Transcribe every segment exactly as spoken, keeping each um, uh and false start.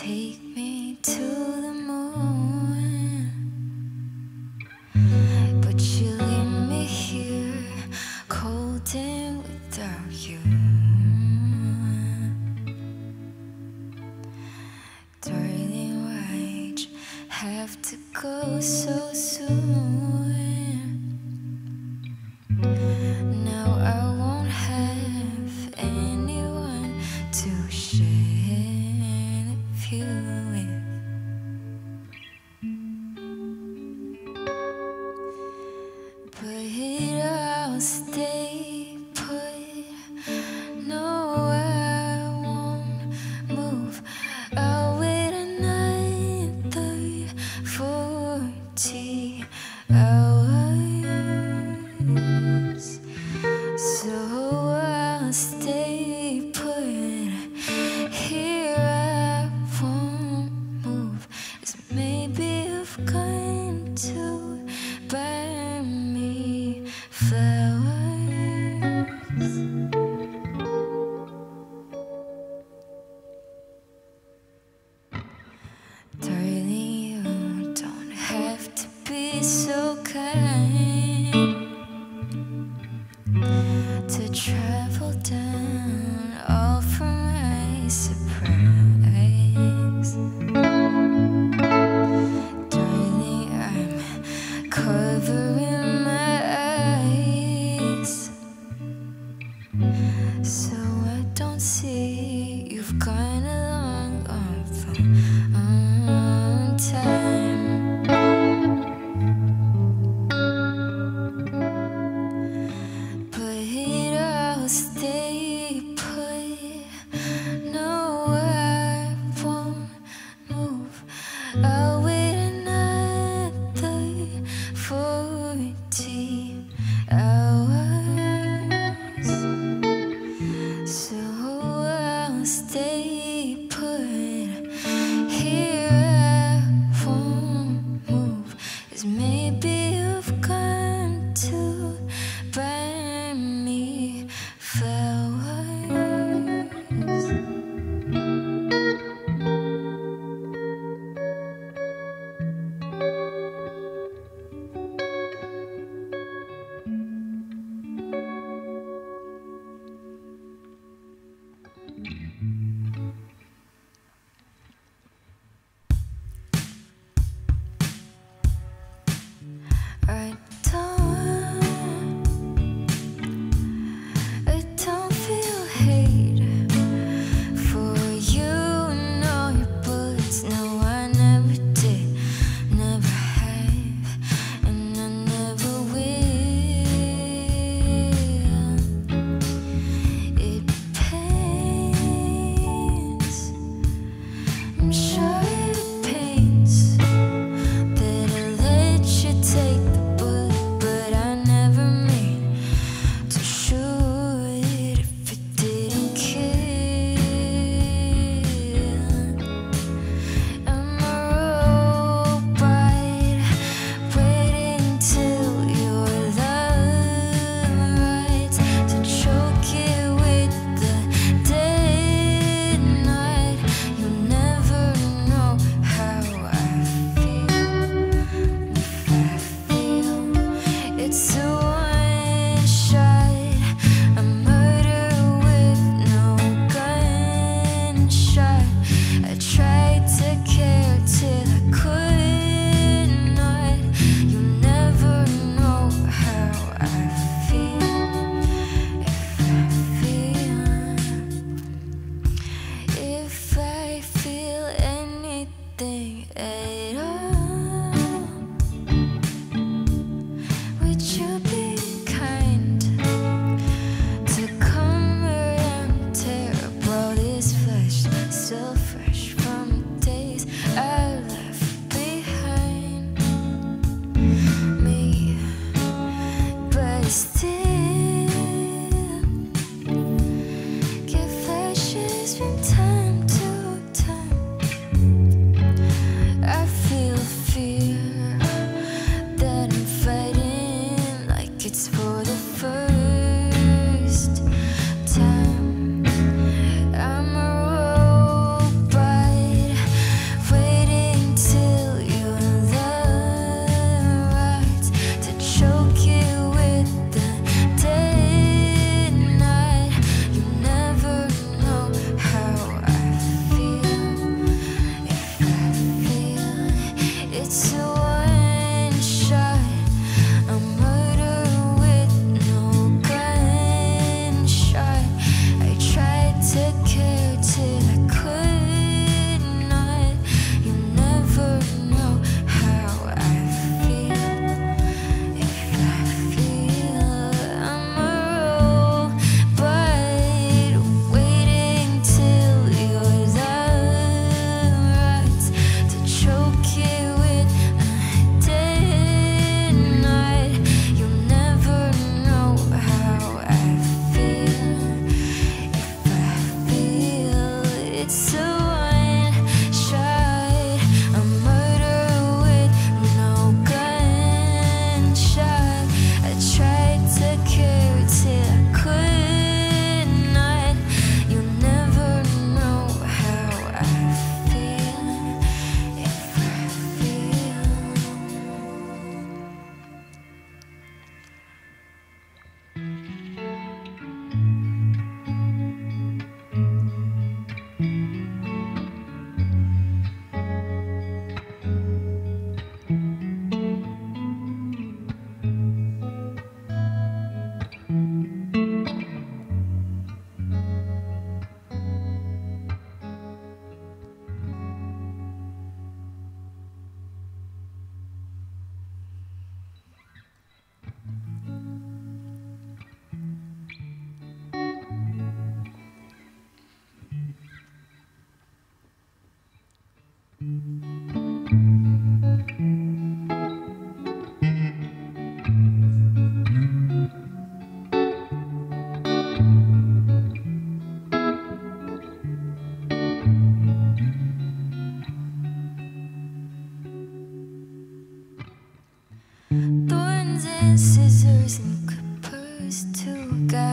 Take me to the moon, but you leave me here, cold and without you. Darling, why'd you have to go so soon? Now I won't have anyone to share the view with. But I'll stay put. No, I won't move. I'll wait another forty hours. So I'll stay put. Here I won't move. As maybe I've gone to buy me flowers. Darling, you don't have to be so kind to travel down all for my surprise. Darling, I'm covering my eyes so I don't see you've gone a long, long, long time. But I'll stay put.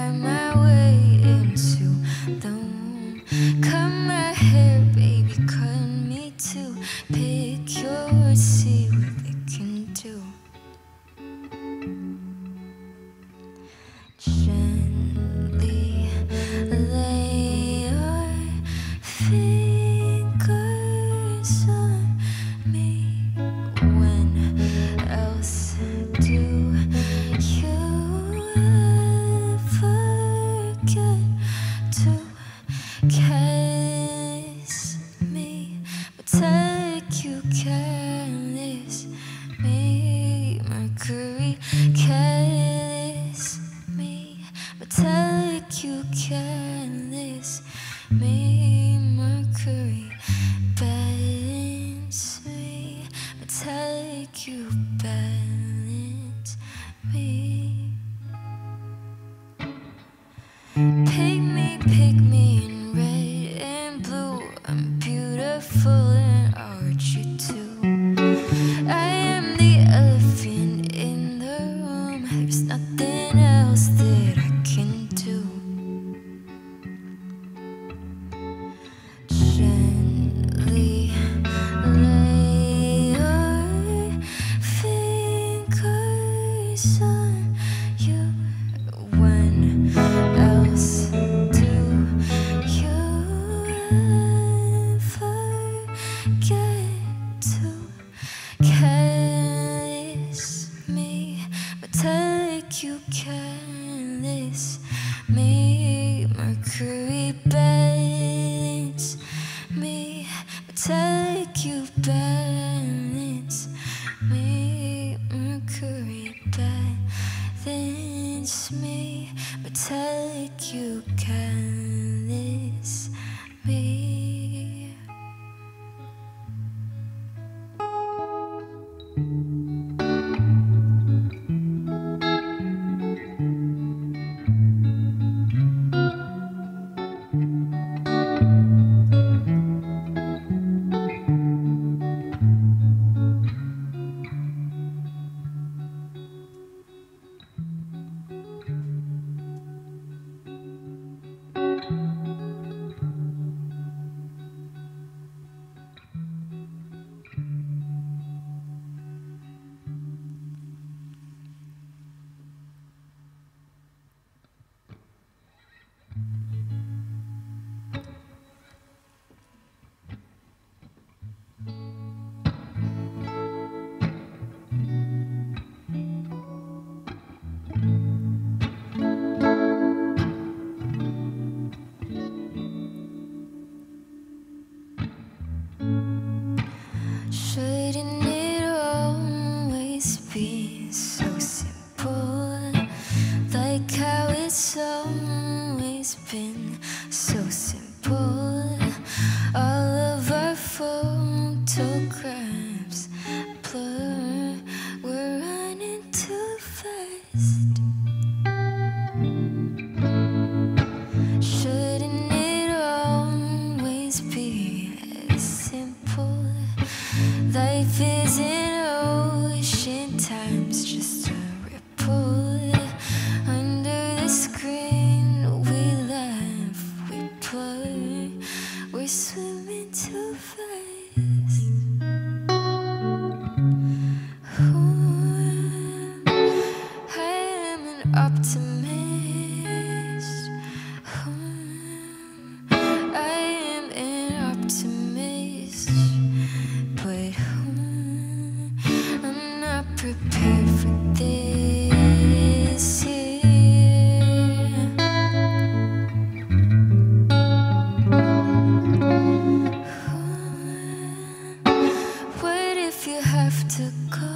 find my way into the womb. Cut my hair, baby, cut me too. Pick your words, see what they can do. Gently lay your fingers on me. When else do you ever get to kiss me? But take you careless me, Mercury careless me. But take you careless me, Mercury balance me. But take you balance me. Pick me, pick me in red and blue. I'm beautiful and I'll hurt you too. I am the elephant in the room. There's nothing else that I can do. Gently lay your fingers on you. When else do you ever get to kiss me? But take you careless me, Mercury balance me. But take you balance me, Mercury balance me. But take you careless me. Shouldn't it always be so simple? Like how it's always been so simple. All of our photographs blur. We're running too fast. Shouldn't it always be as simple? Life is an ocean, time's just a ripple. Under the screen, we laugh, we play. We're swimming too fast. Ooh, I am an optimist. Ooh, I am an optimist. But ooh, I'm not prepared for this here. Ooh, what if you have to go?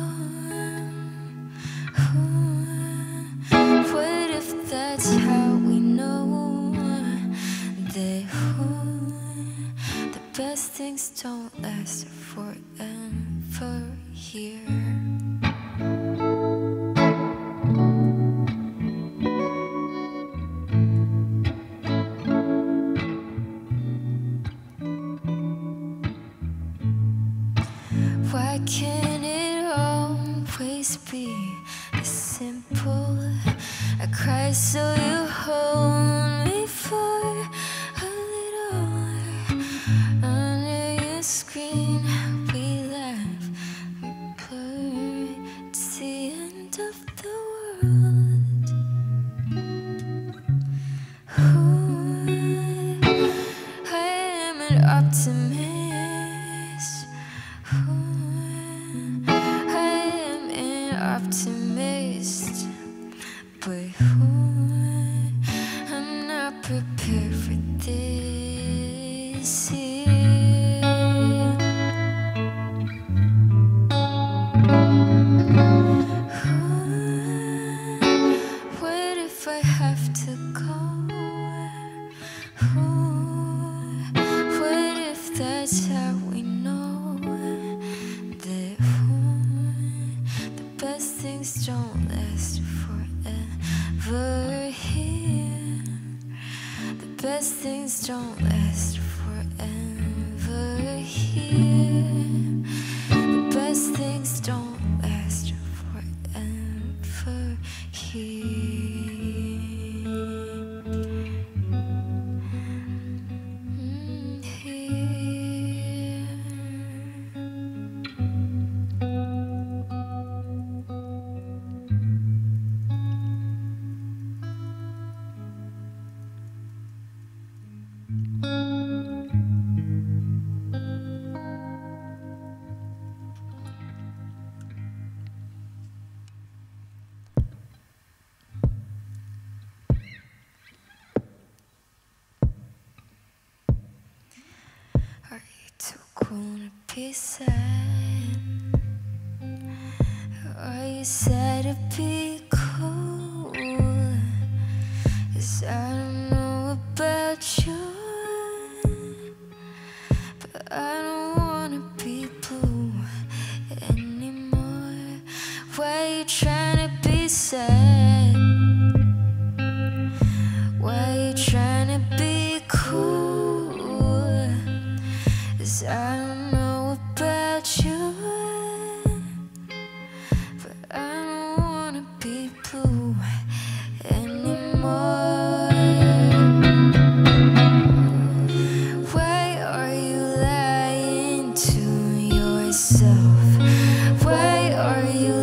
Ooh, what if that's how we know that ooh, the best things don't last forever here? Why can't it always be this simple? I cry so you hold best things don't last forever here. The best things don't last forever here. Mm, here. Are you too cool to be sad? Are you sad to be cool? 'Cause I don't know about you, but I don't wanna be blue anymore. Why you trying to be sad? Why you trying to be cool? 'Cause I don't know about you, but I don't wanna be blue anymore. Why are you lying to yourself? Why are you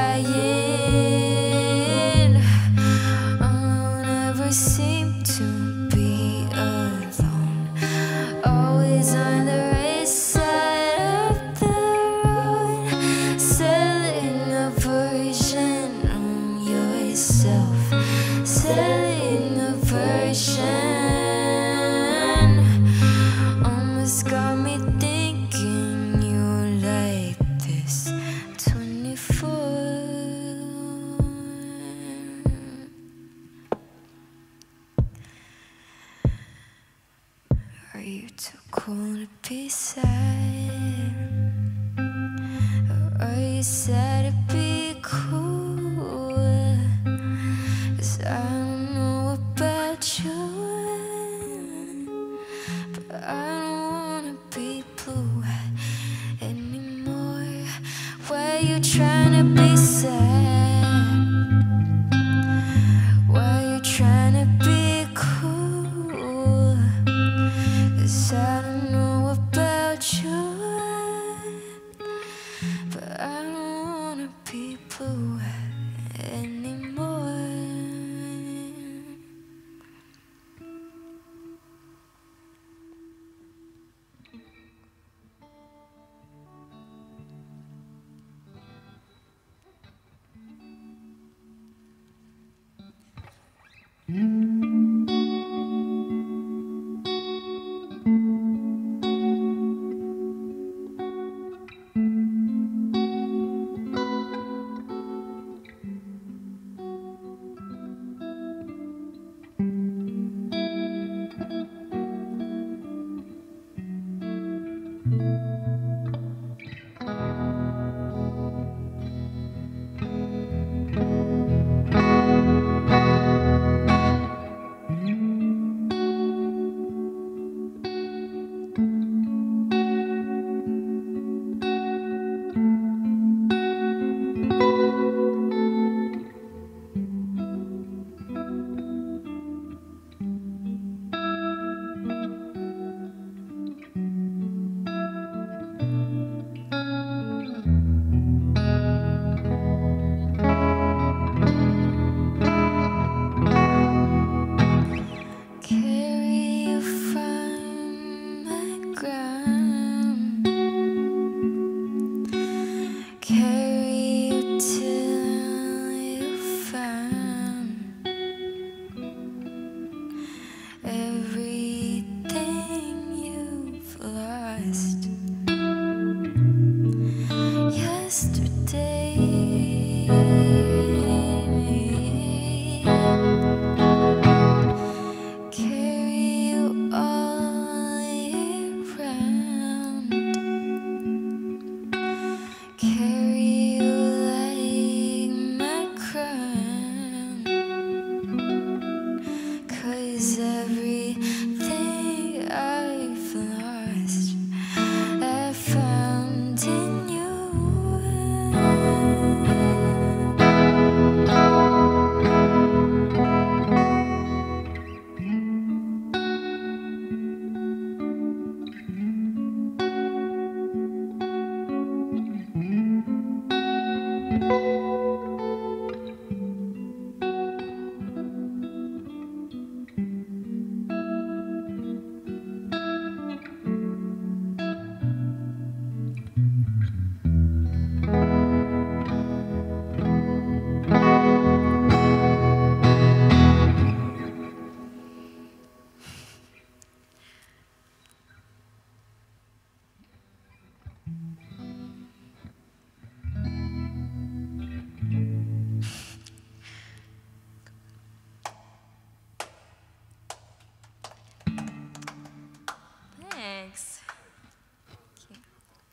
lying? I'll never seem to be alone, always on the right side of the road, selling a version of yourself, selling a version. Almost got me thinking you like this twenty-four. Are you too cool to be sad? Or are you sad to be cool? 'Cause I don't know about you, but I don't wanna be blue anymore. Why you trying to be sad? Why you trying to be cool? 'Cause I don't know about you, but I don't wanna be blue anymore. every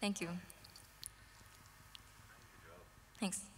Thank you. Thanks.